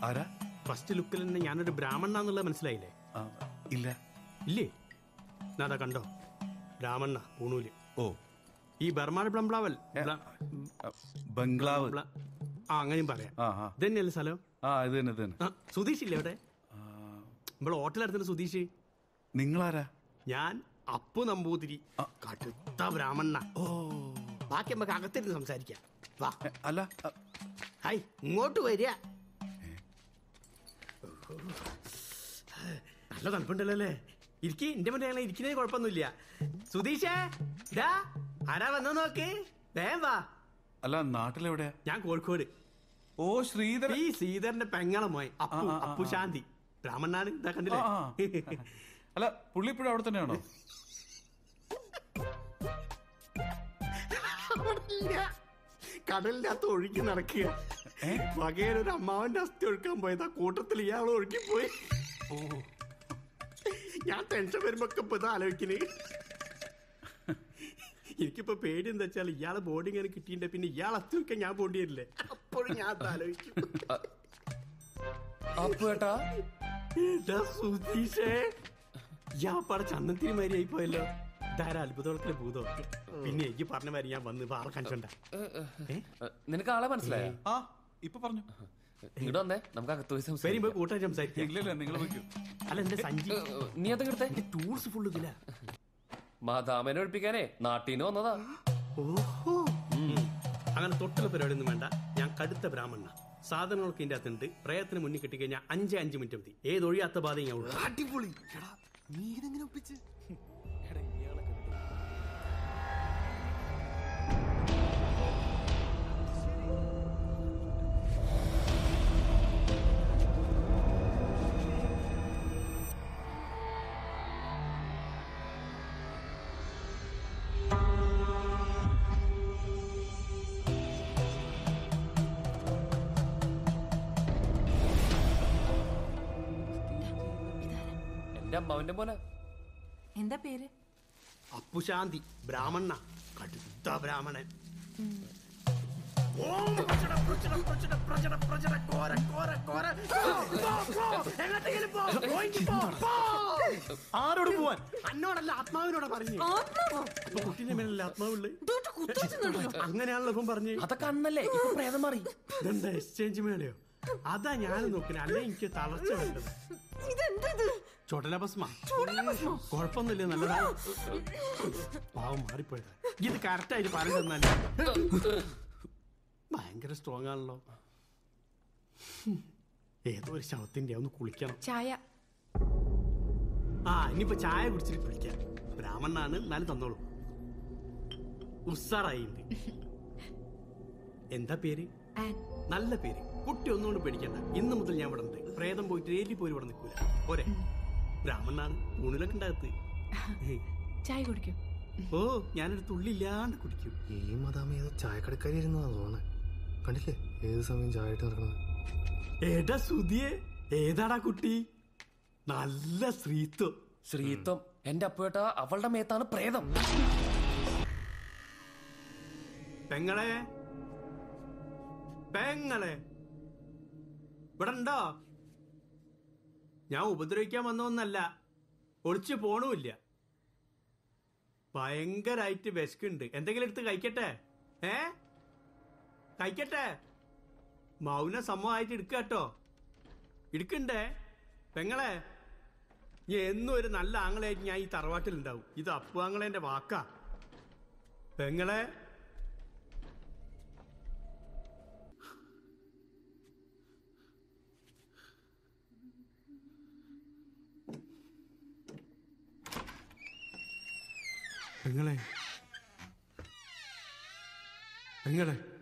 ആരാ? ഫസ്റ്റ് ലുക്കിൽ തന്നെ ഞാനൊരു ബ്രാഹ്മണാന്നുള്ളത് മനസ്സിലായില്ലേ? ഇല്ല. ഇല്ലേ? അതാ കണ്ടോ, ബ്രാഹ്മണ പൂണൂല്. ഓ, ഈ ബർമാൻ ബംഗ്ലാവൽ ബംഗ്ലാവ്. അങ്ങനെയും പറയാം. ഇതന്നെയല്ലേ സ്ഥലം? ഇത് തന്നെ. സുധീഷ് ഇല്ലേ അവിടെ? നമ്മളെ ഹോട്ടലടുത്തുള്ള സുധീഷ്. നിങ്ങളാരാ? ഞാൻ അപ്പു നമ്പൂതിരി, കടുത്ത ബ്രാഹ്മണ. ഓ, ബാക്കി നമുക്ക് അകത്തിരുന്ന് സംസാരിക്കാം. വാ. അല്ല, ഹായ്, ഇങ്ങോട്ട് വരിക. നല്ല തണുപ്പുണ്ടല്ലോ അല്ലേ? ഇരിക്കി, എന്റെ മുന്നേ ഇരിക്കുന്നതിന് കുഴപ്പമൊന്നുമില്ല. സുധീഷേ, ആരാ വന്നോ നോക്ക്, വേഗം വാ. അല്ല, നാട്ടിലെവിടെയാ? ഞാൻ കോഴിക്കോട്. ഓ, ശ്രീധരൻ. ഈ ശ്രീധരന്റെ പെങ്ങളെ മോൻ അപ്പു ശാന്തി, ബ്രാഹ്മണാണ്. ഇതാ കണ്ടില്ലേ? അല്ല, പുള്ളി ഇപ്പോഴും അവിടെ തന്നെയാണോ? കടലിനകത്ത് ഒഴുകി നടക്കുക. വകയിലൊരു അമ്മാവന്റെ അസ്ഥി ഒഴുക്കാൻ പോയതാ, കൂട്ടത്തിൽ ഇയാൾ ഒഴുകിപ്പോയി. ഓ, ഞാൻ ടെൻഷൻ വരുമ്പോ ഇപ്പൊ ഇത് ആലോചിക്കണേ. എനിക്കിപ്പോ പേടി എന്താ വെച്ചാൽ ഇയാളെ ബോഡി ഇങ്ങനെ കിട്ടിയിട്ട് പിന്നെ ഇയാൾ അസ്ഥി വെക്കാൻ ഞാൻ പോണ്ടി വരില്ലേ? അപ്പോഴും ഞാൻ ആലോചിക്കും. സുധീഷേ, ഇയാ പട ചന്ദനത്തിന് മാതിരി ആയി പോയല്ലോ. ഇതാരാ അത്ഭുതത്തിലെ ഭൂതോ? പിന്നെ എനിക്ക് പറഞ്ഞ മാതിരി ഞാൻ വന്ന് വേറെ കണിച്ചോണ്ട. നിനക്ക് ആളെ മനസ്സിലായോ? ഇപ്പൊ പറഞ്ഞു. ഇങ്ങോട്ട് വന്നേ, നമുക്ക് അകത്ത് വരുമ്പോ കൂട്ടാൻ സംസാരിക്കാം. നിങ്ങൾ അല്ല, എന്റെ സഞ്ചി നീ അതെടുത്തേ. ടൂൾസ് ഫുള്ള് ഇതില്ല. മാതാമേനെ ഒഴിപ്പിക്കാനേ നാട്ടീന്ന് വന്നതാ. ഓഹോ, അങ്ങനെ തൊട്ടുള്ള പരിപാടി ഒന്നും വേണ്ട. ഞാൻ കടുത്ത ബ്രാഹ്മണ. സാധനങ്ങളൊക്കെ ഇതിന്റെ അകത്തുണ്ട്. പ്രയത്നം മുന്നിൽ കിട്ടിക്കഴിഞ്ഞാൽ 5 മിനിറ്റ് മതി. ഏതൊഴിയാത്ത ബാധയും ഞാൻ ഉള്ളു. അടിപൊളി. നീ ഇതെങ്ങനെ ഒപ്പിച്ച്? അമ്മാവന്റെ മോനെ. എന്താ പേര്? അപ്പുശാന്തി, ബ്രാഹ്മണ, കടുത്ത ബ്രാഹ്മണൻ. ആരോട് പോവാൻ? അന്നോടല്ല, ആത്മാവിനോടാ പറഞ്ഞു. കുട്ടീന്റെ മേലല്ലേ ആത്മാവുള്ളു. അങ്ങനെയാണല്ലോ ഇപ്പം പറഞ്ഞു. അതൊക്കെ അന്നല്ലേ, ഇപ്പൊ പ്രേതം മാറി. ഇതെന്താ എക്സ്ചേഞ്ച് മേളയോ? അതാ ഞാൻ നോക്കണേ. അല്ലേ എനിക്ക് തളർച്ച വേണ്ടത്. ചൊടലഭസ്മ. കുഴപ്പമൊന്നുമില്ല, നല്ലതാ. പാവം മാറിപ്പോയതാ. ഇത് കറക്റ്റായിട്ട് പറഞ്ഞു തന്നാലേ. ഭയങ്കര സ്ട്രോങ് ആണല്ലോ. ഏതോ ഒരു ശവത്തിന്റെ ഒന്ന് കുളിക്കണം. ചായ. ഇനിയിപ്പോ ചായ കുടിച്ചിട്ട് കുളിക്കാം. ബ്രാഹ്മണനാണ്, എന്നാലും തന്നോളൂ. ഉസാറായിണ്ട്. എന്താ പേര്? നല്ല പേര്. കുട്ടി ഒന്നുകൊണ്ട് പേടിക്കണ്ട. ഇന്ന് മുതൽ ഞാൻ ഇവിടെ ഉണ്ട്. പ്രേതം പോയിട്ട് ഏലി പോയി ഇവിടെ നിൽക്കൂല. പോരെ? ബ്രാഹ്മണനാണ്, ഊണിലൊക്കെ ഉണ്ടാകത്ത്. ചായ കുടിക്കും. ഓ, ഞാനൊരു തുള്ളി ഇല്ലാണ്ട് കുടിക്കും. ഈ മദാമ ഏതോ ചായക്കടക്കാരി ഇരുന്നതാ തോന്നണേ. കണ്ടില്ലേ ഏത് സമയം ചായ ഇട്ട് നടക്കണത്? ഏടാ സുധിയെ, ഏതാടാ കുട്ടി? നല്ല ശ്രീത്വം. ശ്രീത്വം? എന്റെ അപ്പേട്ട, അവളുടെ മേത്താണ് പ്രേതം. പെങ്ങളെ, പെങ്ങളെ ഇവിടെ ഉണ്ടോ? ഞാൻ ഉപദ്രവിക്കാൻ വന്നൊന്നല്ല, ഒളിച്ചു പോണുമില്ല. ഭയങ്കരായിട്ട് വിശക്കുണ്ട്. എന്തെങ്കിലും എടുത്ത് കഴിക്കട്ടെ? കഴിക്കട്ടെ? മൗന സമ്മതമായിട്ട് എടുക്കാട്ടോ. എടുക്കണ്ടേ പെങ്ങളെ? എന്നും ഒരു നല്ല ആങ്ങളായിട്ട് ഞാൻ ഈ തറവാട്ടിലുണ്ടാവും. ഇത് അപ്പു ആങ്ങളെന്റെ വാക്കാ. പെങ്ങളെ, പെങ്ങളെ, പെങ്ങളെ